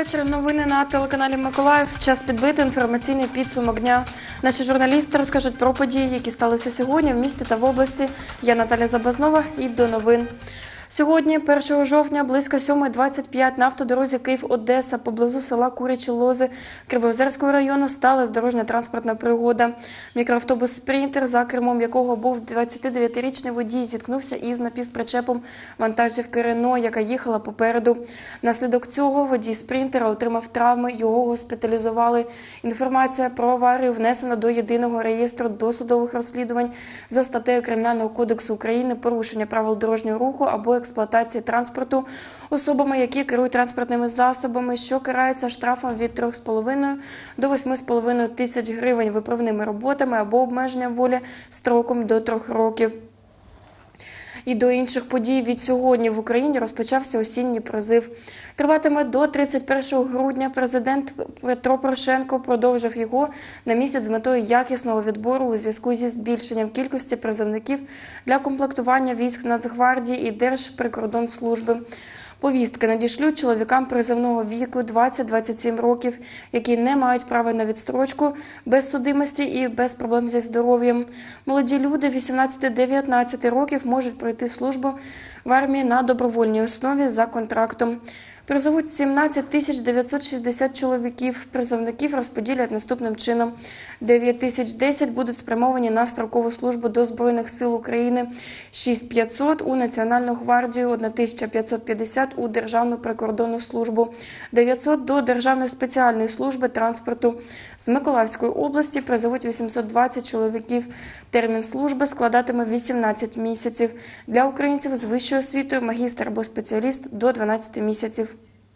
вечір. Новини на телеканалі Миколаїв. Час підбити інформаційний підсумок дня. Наші журналісти розкажуть про події, які сталися сьогодні в місті та в області. Я Наталя Забазнова і до новин. Сьогодні, 1 жовтня, близько 7:25 на автодорозі Київ-Одеса поблизу села Курячі Лози Кривоозерського району сталася дорожньо-транспортна пригода. Мікроавтобус «Спринтер», за кермом якого був 29-річний водій, зіткнувся із напівпричепом вантажівки «Рено», яка їхала попереду. Внаслідок цього водій «Спринтера» отримав травми, його госпіталізували. Інформація про аварію внесена до Єдиного реєстру досудових розслідувань за статтею Кримінального кодексу України «Порушення правил дорожнього руху або експлуатації транспорту особами, які керують транспортними засобами», що карається штрафом від 3,5 до 8,5 тисяч гривень, виправними роботами або обмеженням волі строком до 3 років. І до інших подій. Від сьогодні в Україні розпочався осінній призив. Триватиме до 31 грудня. Президент Петро Порошенко продовжив його на місяць з метою якісного відбору у зв'язку зі збільшенням кількості призовників для комплектування військ Нацгвардії і Держприкордонслужби. Повістки надішлють чоловікам призовного віку 20-27 років, які не мають права на відстрочку, без судимості і без проблем зі здоров'ям. Молоді люди 18-19 років можуть пройти службу в армії на добровольній основі за контрактом. Призовуть 17 960 чоловіків. Призовників розподілять наступним чином. 9010 будуть спрямовані на строкову службу до Збройних сил України, 6500 у Національну гвардію, 1550 у Державну прикордонну службу, 900 до Державної спеціальної служби транспорту. З Миколаївської області призовуть 820 чоловіків. Термін служби складатиме 18 місяців. Для українців з вищою освітою магістр або спеціаліст до 12 місяців.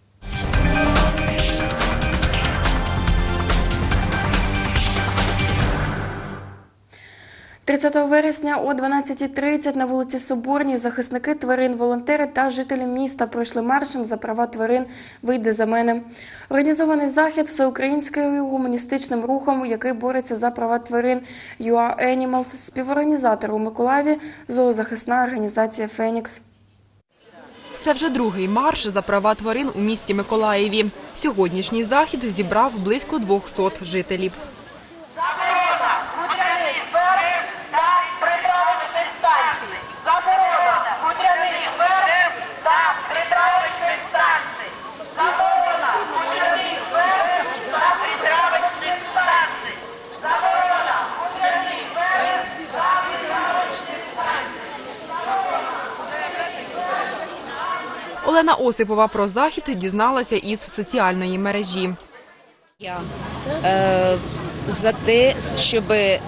30 вересня о 12:30 на вулиці Соборній захисники тварин, волонтери та жителі міста пройшли маршем за права тварин «Вийди за мене». Організований захід всеукраїнським гуманістичним рухом, який бореться за права тварин «UA Animals», співорганізатор у Миколаєві зоозахисна організація «Фенікс». Це вже другий марш за права тварин у місті Миколаєві. Сьогоднішній захід зібрав близько 200 жителів. Олена Осипова про захід дізналася із соціальної мережі. Я за те, щоб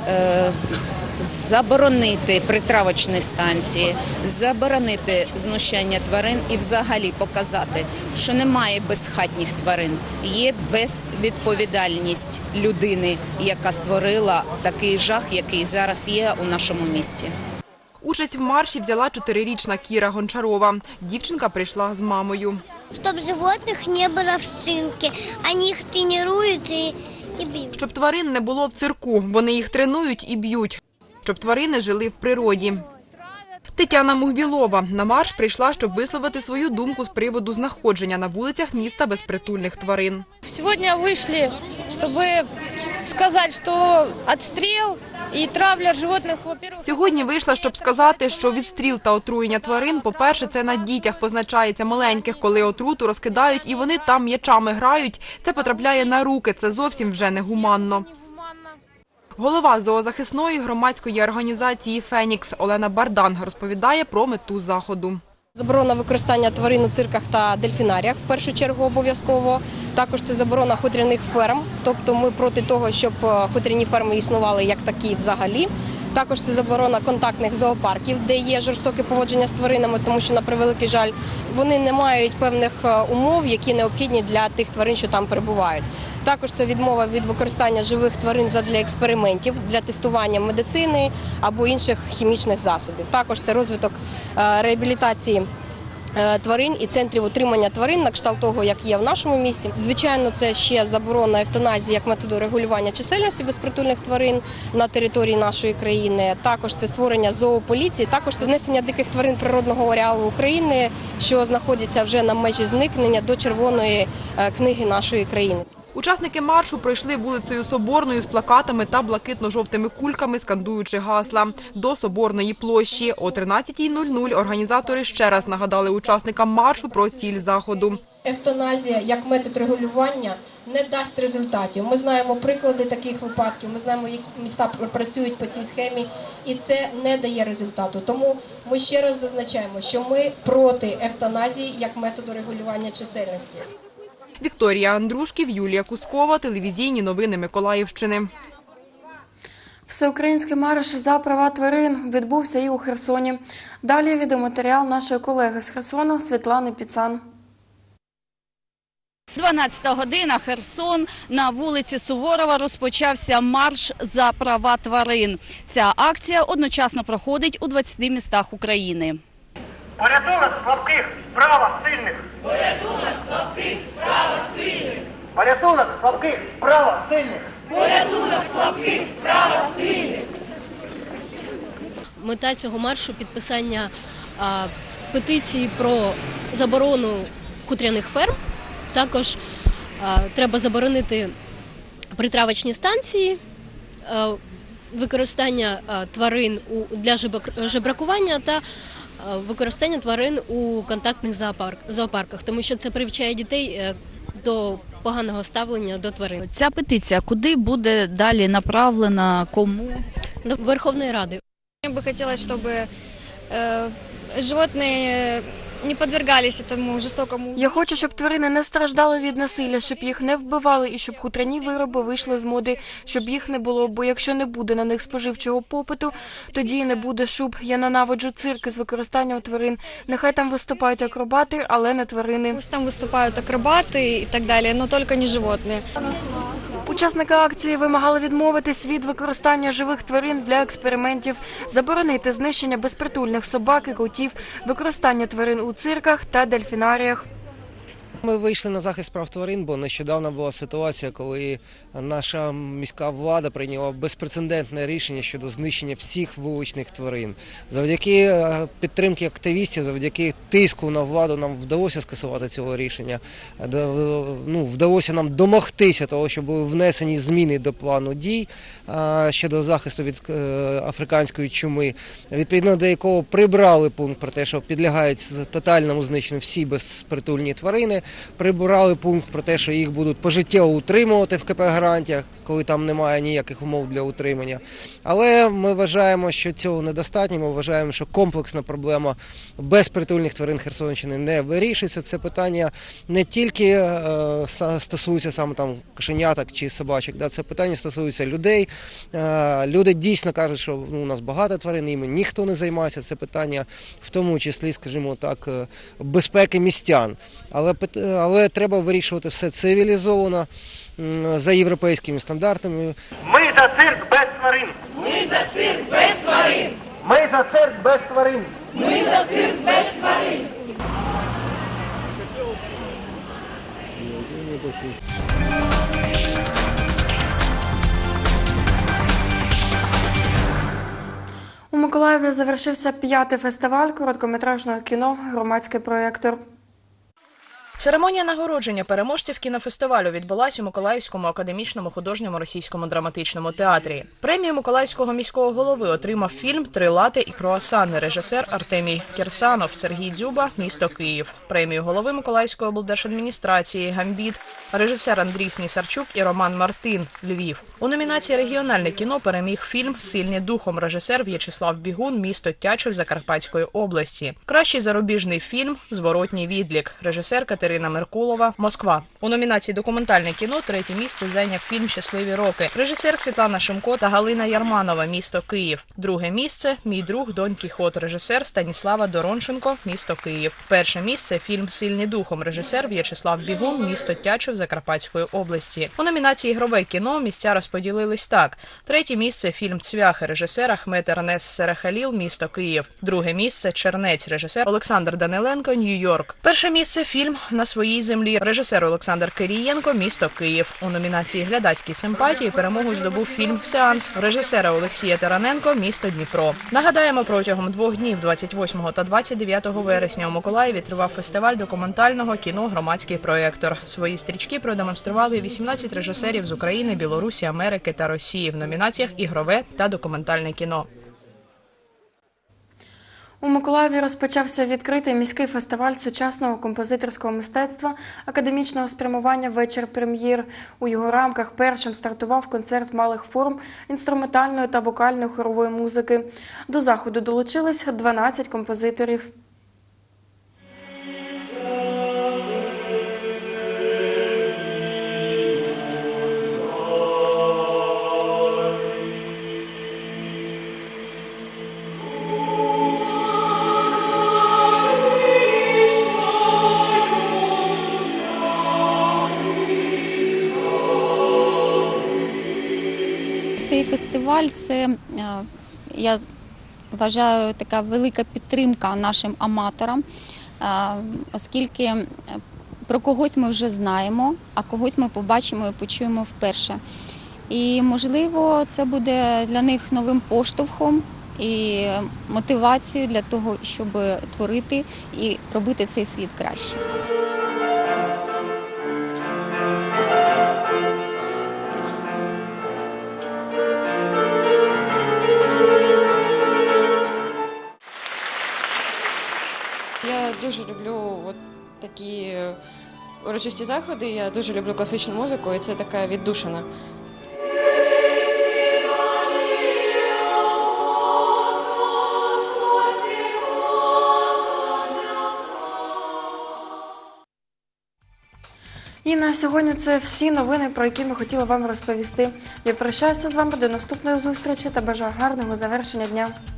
заборонити притравочні станції, заборонити знущання тварин і взагалі показати, що немає безхатніх тварин, є безвідповідальність людини, яка створила такий жах, який зараз є у нашому місті. Участь в марші взяла 4-річна Кіра Гончарова. Дівчинка прийшла з мамою. Щоб животних не було в цирку, вони їх тренують і б'ють. Щоб тварин не було в цирку, вони їх тренують і б'ють. Щоб тварини жили в природі. Тетяна Мухбілова на марш прийшла, щоб висловити свою думку з приводу знаходження на вулицях міста безпритульних тварин. Сьогодні вийшли, щоб сказати, що відстріл і травля животних, во-первых... Сьогодні вийшла, щоб сказати, що відстріл та отруєння тварин, по-перше, це на дітях позначається маленьких, коли отруту розкидають і вони там м'ячами грають, це потрапляє на руки, це зовсім вже негуманно. Голова зоозахисної громадської організації «Фенікс» Олена Бардан розповідає про мету заходу. Заборона використання тварин у цирках та дельфінаріях, в першу чергу, обов'язково. Також це заборона хутряних ферм, тобто ми проти того, щоб хутряні ферми існували як такі взагалі. Також це заборона контактних зоопарків, де є жорстоке поводження з тваринами, тому що, на превеликий жаль, вони не мають певних умов, які необхідні для тих тварин, що там перебувають. Також це відмова від використання живих тварин задля експериментів, для тестування медицини або інших хімічних засобів. Також це розвиток реабілітації тварин і центрів утримання тварин, на кшталт того, як є в нашому місті. Звичайно, це ще заборона евтаназії як методу регулювання чисельності безпритульних тварин на території нашої країни. Також це створення зоополіції, також це внесення диких тварин природного ареалу України, що знаходяться вже на межі зникнення до червоної книги нашої країни. Учасники маршу пройшли вулицею Соборною з плакатами та блакитно-жовтими кульками, скандуючи гасла до Соборної площі. О 13:00 організатори ще раз нагадали учасникам маршу про ціль заходу. Евтаназія як метод регулювання не дасть результатів. Ми знаємо приклади таких випадків, ми знаємо, які міста працюють по цій схемі, і це не дає результату. Тому ми ще раз зазначаємо, що ми проти евтаназії як методу регулювання чисельності. Вікторія Андрушків, Юлія Кускова, телевізійні новини Миколаївщини. Всеукраїнський марш за права тварин відбувся і у Херсоні. Далі відеоматеріал нашої колеги з Херсона Світлани Піцан. 12-та година, Херсон. На вулиці Суворова розпочався марш за права тварин. Ця акція одночасно проходить у 20 містах України. Порятунок слабких, справа сильних. Порятунок слабких, справа сильних. Порятунок слабких, справа сильних. Порятунок слабких, справа сильних. Мета цього маршу – підписання петиції про заборону хутряних ферм. Також треба заборонити притравочні станції, використання тварин для жебракування та використання тварин у контактних зоопарках, тому що це привчає дітей до поганого ставлення до тварин. Ця петиція куди буде далі направлена, кому? До Верховної Ради. Мне бы хотелось, чтобы животные не подвергались этому жестокому. Я хочу, щоб тварини не страждали від насилля, щоб їх не вбивали і щоб хутряні вироби вийшли з моди, щоб їх не було, бо якщо не буде на них споживчого попиту, тоді і не буде шуб. Я ненавиджу цирки з використанням тварин. Нехай там виступають акробати, але не тварини. Пусть там выступают акробаты и так далее, но только не животные. Учасники акції вимагали відмовитись від використання живих тварин для експериментів, заборонити знищення безпритульних собак і котів, використання тварин у цирках та дельфінаріях. Ми вийшли на захист прав тварин, бо нещодавно була ситуація, коли наша міська влада прийняла безпрецедентне рішення щодо знищення всіх вуличних тварин. Завдяки підтримці активістів, завдяки тиску на владу нам вдалося скасувати цього рішення. Вдалося нам домогтися того, що були внесені зміни до плану дій щодо захисту від африканської чуми, відповідно до якого прибрали пункт про те, що підлягають тотальному знищенню всі безпритульні тварини. Прибрали пункт про те, що їх будуть пожиттєво утримувати в КП гарантіях, коли там немає ніяких умов для утримання. Але ми вважаємо, що цього недостатньо. Ми вважаємо, що комплексна проблема безпритульних тварин Херсонщини не вирішується. Це питання не тільки стосується саме там кошеняток чи собачок. Це питання стосується людей. Люди дійсно кажуть, що у нас багато тварин, іми ніхто не займається. Це питання в тому числі, скажімо так, безпеки містян. Але треба вирішувати все цивілізовано, за європейськими стандартами. Ми за цирк без тварин. Ми за цирк без тварин. Ми за цирк без тварин. Ми за цирк без тварин. У Миколаєві завершився 5-й фестиваль короткометражного кіно «Громадський проєктор». Церемонія нагородження переможців кінофестивалю відбулась у Миколаївському академічному художньому російському драматичному театрі. Премію Миколаївського міського голови отримав фільм «Три лати і круасани» режисер Артемій Кірсанов, Сергій Дзюба, місто Київ. Премію голови Миколаївської облдержадміністрації «Гамбіт» режисер Андрій Снісарчук і Роман Мартин, Львів. У номінації «Регіональне кіно» переміг фільм «Сильні духом» режисер В'ячеслав Бігун, місто Тячів Закарпатської області. Кращий зарубіжний фільм «Зворотній відлік» режисер Катерина Меркулова, Москва. У номінації «Документальне кіно» 3-те місце зайняв фільм «Щасливі роки» режисер Світлана Шимко та Галина Ярманова, місто Київ. 2-ге місце «Мій друг Дон Кіхот» режисер Станіслава Доронченко, місто Київ. 1-ше місце фільм «Сильні духом» режисер В'ячеслав Бігун, місто Тячів Закарпатської області. У номінації «Ігрове кіно» місця розподілились так. Третє місце – фільм «Цвяхи» режисер Ахмет Ернес Серехаліл, місто Київ. Друге місце – «Чернець» режисер Олександр Даниленко, Нью-Йорк. Перше місце – фільм «На своїй землі» режисер Олександр Кирієнко, місто Київ. У номінації «Глядацькі симпатії» перемогу здобув фільм «Сеанс» режисера Олексія Тараненко, місто Дніпро. Нагадаємо, протягом 2 днів 28 та 29 вересня у Миколаєві тривав фестиваль документального кіно «Громадський проєктор». Свої стрічки продемонстрували 18 режисерів з України, Білорусі, Америки та Росії в номінаціях «Ігрове» та «Документальне кіно». У Миколаєві розпочався відкритий міський фестиваль сучасного композиторського мистецтва академічного спрямування «Вечір прем'єр». У його рамках першим стартував концерт малих форм інструментальної та вокальної хорової музики. До заходу долучились 12 композиторів. Цей фестиваль – це, я вважаю, така велика підтримка нашим аматорам, оскільки про когось ми вже знаємо, а когось ми побачимо і почуємо вперше. І, можливо, це буде для них новим поштовхом і мотивацією для того, щоб творити і робити цей світ краще. Я дуже люблю такі урочисті заходи, я дуже люблю класичну музику, і це така віддушина. І на сьогодні це всі новини, про які ми хотіли вам розповісти. Я прощаюся з вами до наступної зустрічі та бажаю гарного завершення дня.